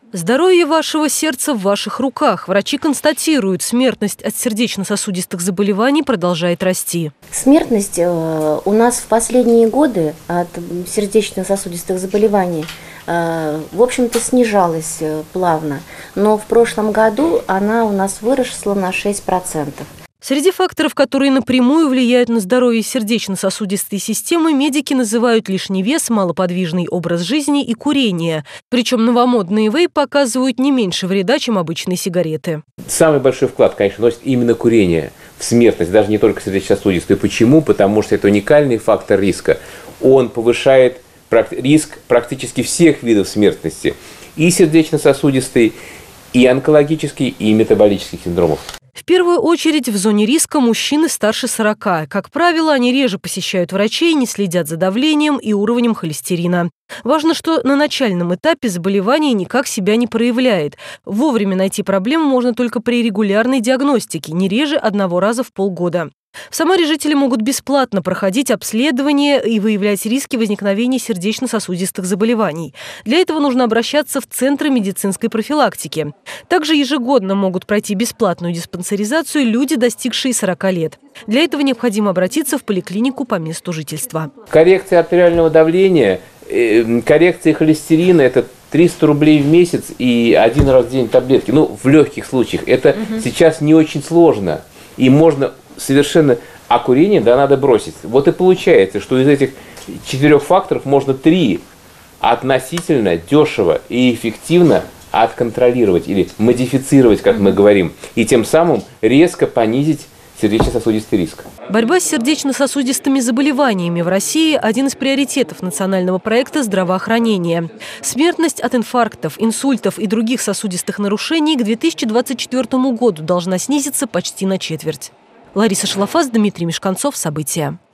Здоровье вашего сердца в ваших руках. Врачи констатируют, смертность от сердечно-сосудистых заболеваний продолжает расти. Смертность у нас в последние годы от сердечно-сосудистых заболеваний, в общем-то, снижалась плавно. Но в прошлом году она у нас выросла на 6%. Среди факторов, которые напрямую влияют на здоровье сердечно-сосудистой системы, медики называют лишний вес, малоподвижный образ жизни и курение. Причем новомодные вейп показывают не меньше вреда, чем обычные сигареты. Самый большой вклад, конечно, носит именно курение в смертность, даже не только сердечно-сосудистую. Почему? Потому что это уникальный фактор риска. Он повышает риск практически всех видов смертности. И сердечно-сосудистой, и онкологический, и метаболических синдромов. В первую очередь в зоне риска мужчины старше 40. Как правило, они реже посещают врачей, не следят за давлением и уровнем холестерина. Важно, что на начальном этапе заболевание никак себя не проявляет. Вовремя найти проблему можно только при регулярной диагностике, не реже одного раза в полгода. В Самаре жители могут бесплатно проходить обследование и выявлять риски возникновения сердечно-сосудистых заболеваний. Для этого нужно обращаться в центры медицинской профилактики. Также ежегодно могут пройти бесплатную диспансеризацию люди, достигшие 40 лет. Для этого необходимо обратиться в поликлинику по месту жительства. Коррекция артериального давления, коррекция холестерина – это 300 рублей в месяц и один раз в день таблетки. Ну, в легких случаях. Это сейчас не очень сложно. И можно совершенно... А курение, да, надо бросить. Вот и получается, что из этих 4 факторов можно 3 относительно дешево и эффективно отконтролировать или модифицировать, как мы говорим, и тем самым резко понизить сердечно-сосудистый риск. Борьба с сердечно-сосудистыми заболеваниями в России – один из приоритетов национального проекта здравоохранения. Смертность от инфарктов, инсультов и других сосудистых нарушений к 2024 году должна снизиться почти на 1/4. Лариса Шалафас, Дмитрий Мешканцов. События.